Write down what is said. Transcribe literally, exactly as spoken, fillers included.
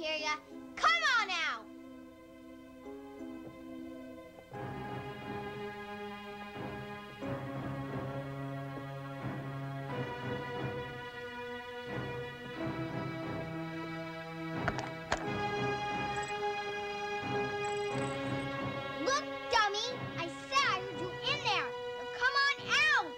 hear ya. Come on out! Look, dummy! I said I heard you in there. Now come on out!